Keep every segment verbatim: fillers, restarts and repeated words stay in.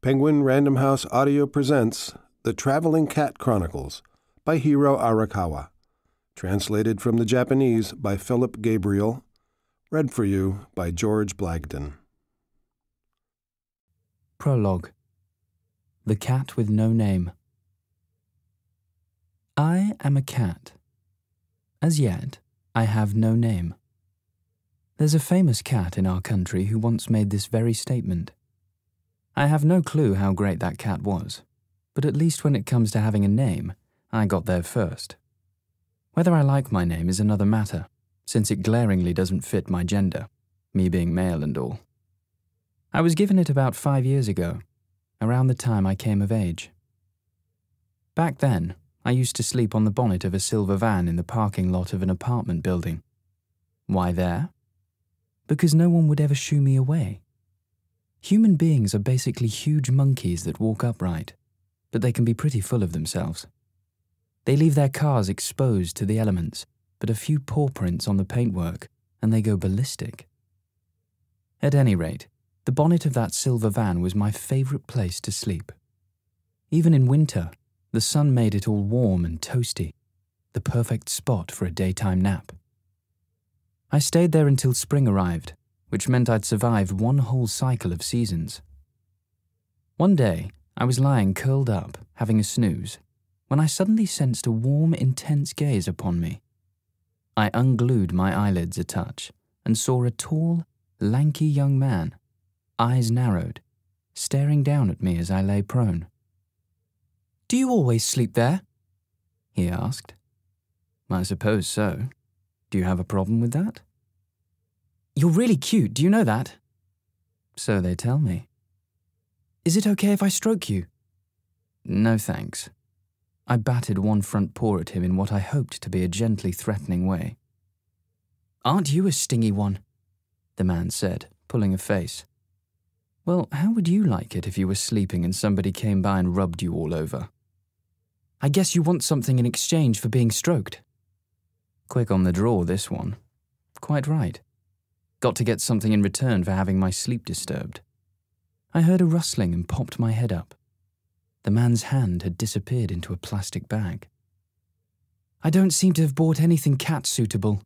Penguin Random House Audio presents The Travelling Cat Chronicles by Hiro Arikawa. Translated from the Japanese by Philip Gabriel. Read for you by George Blagden. Prologue. The Cat with No Name. I am a cat. As yet, I have no name. There's a famous cat in our country who once made this very statement. I have no clue how great that cat was, but at least when it comes to having a name, I got there first. Whether I like my name is another matter, since it glaringly doesn't fit my gender, me being male and all. I was given it about five years ago, around the time I came of age. Back then, I used to sleep on the bonnet of a silver van in the parking lot of an apartment building. Why there? Because no one would ever shoo me away. Human beings are basically huge monkeys that walk upright, but they can be pretty full of themselves. They leave their cars exposed to the elements, but a few paw prints on the paintwork, and they go ballistic. At any rate, the bonnet of that silver van was my favourite place to sleep. Even in winter, the sun made it all warm and toasty, the perfect spot for a daytime nap. I stayed there until spring arrived, which meant I'd survived one whole cycle of seasons. One day, I was lying curled up, having a snooze, when I suddenly sensed a warm, intense gaze upon me. I unglued my eyelids a touch and saw a tall, lanky young man, eyes narrowed, staring down at me as I lay prone. "Do you always sleep there?" he asked. "I suppose so. Do you have a problem with that?" "You're really cute, do you know that?" "So they tell me." "Is it okay if I stroke you?" "No thanks." I batted one front paw at him in what I hoped to be a gently threatening way. "Aren't you a stingy one?" the man said, pulling a face. "Well, how would you like it if you were sleeping and somebody came by and rubbed you all over?" "I guess you want something in exchange for being stroked." Quick on the draw, this one. Quite right. Got to get something in return for having my sleep disturbed. I heard a rustling and popped my head up. The man's hand had disappeared into a plastic bag. "I don't seem to have bought anything cat-suitable."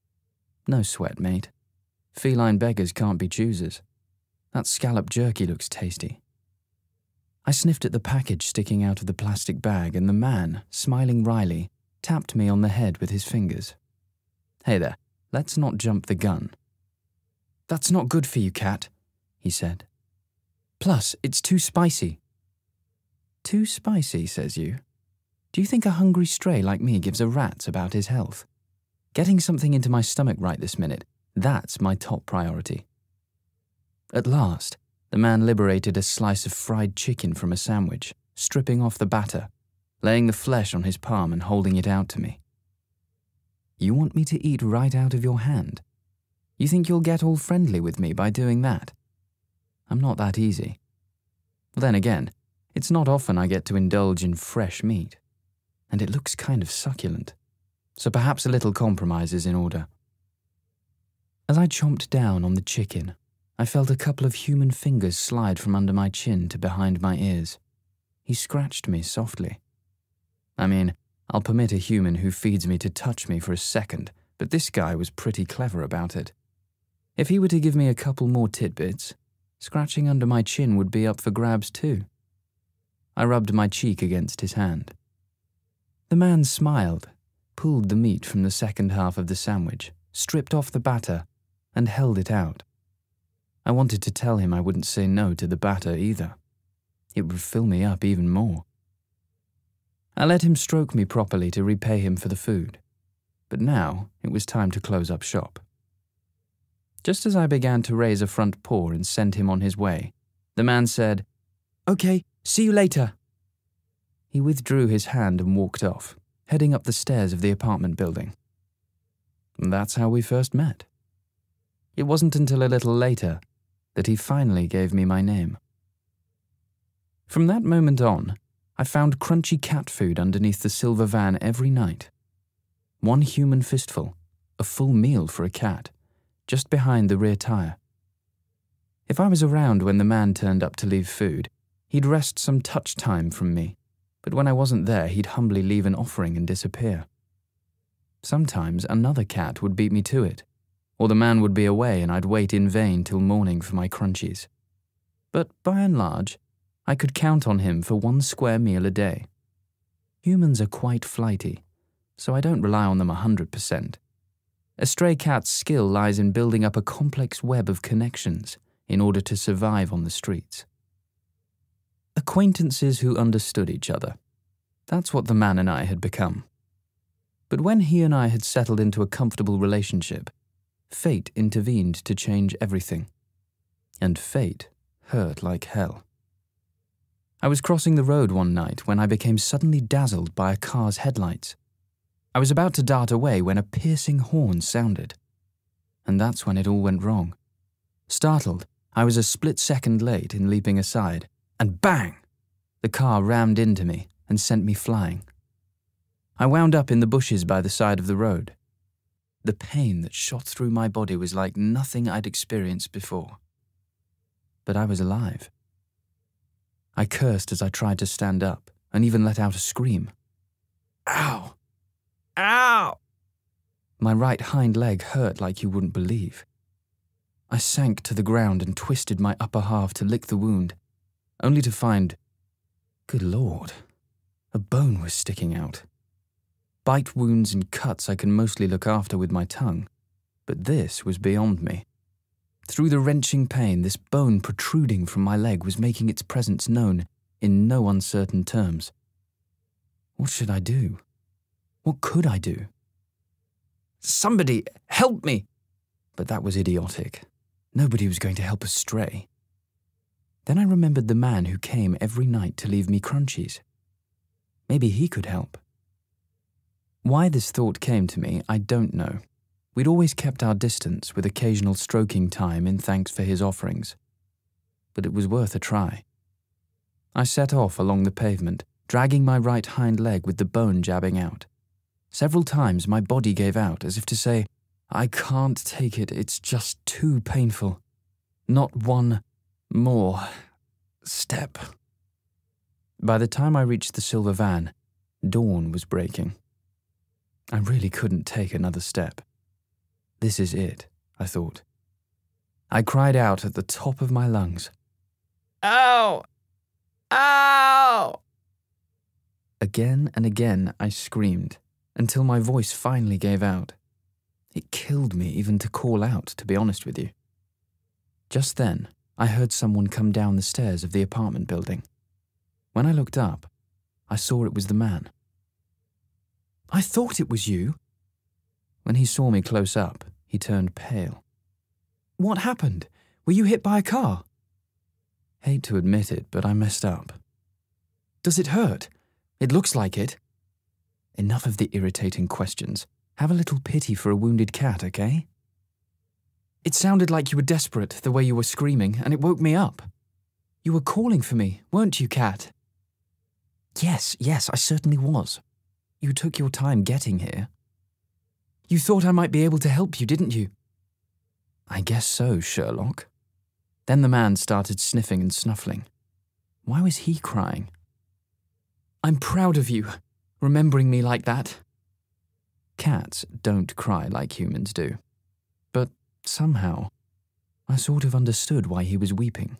"No sweat, mate. Feline beggars can't be choosers. That scallop jerky looks tasty." I sniffed at the package sticking out of the plastic bag, and the man, smiling wryly, tapped me on the head with his fingers. "Hey there, let's not jump the gun." "That's not good for you, cat," he said. "Plus, it's too spicy." "Too spicy, says you? Do you think a hungry stray like me gives a rat's about his health? Getting something into my stomach right this minute, that's my top priority." At last, the man liberated a slice of fried chicken from a sandwich, stripping off the batter, laying the flesh on his palm and holding it out to me. "You want me to eat right out of your hand? You think you'll get all friendly with me by doing that? I'm not that easy. Then again, it's not often I get to indulge in fresh meat, and it looks kind of succulent, so perhaps a little compromise is in order." As I chomped down on the chicken, I felt a couple of human fingers slide from under my chin to behind my ears. He scratched me softly. I mean, I'll permit a human who feeds me to touch me for a second, but this guy was pretty clever about it. If he were to give me a couple more tidbits, scratching under my chin would be up for grabs too. I rubbed my cheek against his hand. The man smiled, pulled the meat from the second half of the sandwich, stripped off the batter, and held it out. I wanted to tell him I wouldn't say no to the batter either. It would fill me up even more. I let him stroke me properly to repay him for the food, but now it was time to close up shop. Just as I began to raise a front paw and send him on his way, the man said, "Okay, see you later." He withdrew his hand and walked off, heading up the stairs of the apartment building. And that's how we first met. It wasn't until a little later that he finally gave me my name. From that moment on, I found crunchy cat food underneath the silver van every night. One human fistful, a full meal for a cat, just behind the rear tire. If I was around when the man turned up to leave food, He'd wrest some touch time from me, but when I wasn't there, he'd humbly leave an offering and disappear. Sometimes another cat would beat me to it, or the man would be away and I'd wait in vain till morning for my crunchies. But by and large, I could count on him for one square meal a day. Humans are quite flighty, so I don't rely on them a hundred percent. A stray cat's skill lies in building up a complex web of connections in order to survive on the streets. Acquaintances who understood each other. That's what the man and I had become. But when he and I had settled into a comfortable relationship, fate intervened to change everything. And fate hurt like hell. I was crossing the road one night when I became suddenly dazzled by a car's headlights. I was about to dart away when a piercing horn sounded. And that's when it all went wrong. Startled, I was a split second late in leaping aside, and bang! The car rammed into me and sent me flying. I wound up in the bushes by the side of the road. The pain that shot through my body was like nothing I'd experienced before. But I was alive. I cursed as I tried to stand up and even let out a scream. Ow! Ow! My right hind leg hurt like you wouldn't believe. I sank to the ground and twisted my upper half to lick the wound, only to find, good Lord, a bone was sticking out. Bite wounds and cuts I can mostly look after with my tongue, but this was beyond me. Through the wrenching pain, this bone protruding from my leg was making its presence known in no uncertain terms. What should I do? What could I do? Somebody help me! But that was idiotic. Nobody was going to help a stray. Then I remembered the man who came every night to leave me crunchies. Maybe he could help. Why this thought came to me, I don't know. We'd always kept our distance with occasional stroking time in thanks for his offerings. But it was worth a try. I set off along the pavement, dragging my right hind leg with the bone jabbing out. Several times my body gave out as if to say, I can't take it, it's just too painful. Not one more step. By the time I reached the silver van, dawn was breaking. I really couldn't take another step. This is it, I thought. I cried out at the top of my lungs. Ow! Ow! Again and again I screamed, until my voice finally gave out. It killed me even to call out, to be honest with you. Just then, I heard someone come down the stairs of the apartment building. When I looked up, I saw it was the man. I thought it was you. When he saw me close up, he turned pale. What happened? Were you hit by a car? Hate to admit it, but I messed up. Does it hurt? It looks like it. Enough of the irritating questions. Have a little pity for a wounded cat, okay? It sounded like you were desperate, the way you were screaming, and it woke me up. You were calling for me, weren't you, cat? Yes, yes, I certainly was. You took your time getting here. You thought I might be able to help you, didn't you? I guess so, Sherlock. Then the man started sniffing and snuffling. Why was he crying? I'm proud of you, remembering me like that. Cats don't cry like humans do. But somehow, I sort of understood why he was weeping.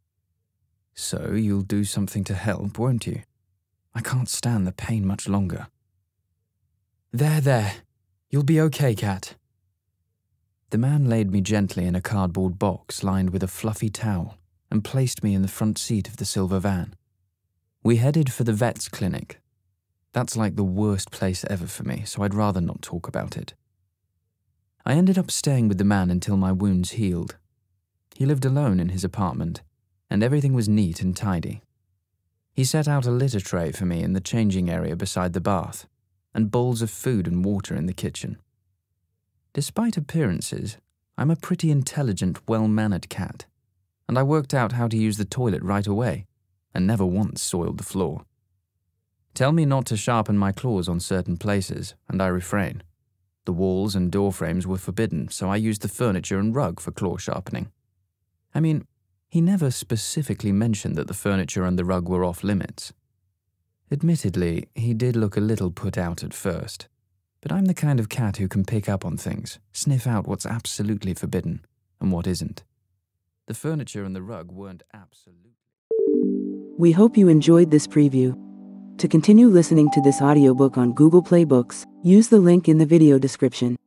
So you'll do something to help, won't you? I can't stand the pain much longer. There, there. You'll be okay, cat. The man laid me gently in a cardboard box lined with a fluffy towel and placed me in the front seat of the silver van. We headed for the vet's clinic. That's like the worst place ever for me, so I'd rather not talk about it. I ended up staying with the man until my wounds healed. He lived alone in his apartment, and everything was neat and tidy. He set out a litter tray for me in the changing area beside the bath, and bowls of food and water in the kitchen. Despite appearances, I'm a pretty intelligent, well-mannered cat, and I worked out how to use the toilet right away, and never once soiled the floor. Tell me not to sharpen my claws on certain places, and I refrain. The walls and door frames were forbidden, so I used the furniture and rug for claw sharpening. I mean, He never specifically mentioned that the furniture and the rug were off limits. Admittedly, he did look a little put out at first, but I'm the kind of cat who can pick up on things, sniff out what's absolutely forbidden and what isn't. The furniture and the rug weren't absolutely... We hope you enjoyed this preview. To continue listening to this audiobook on Google Play Books, use the link in the video description.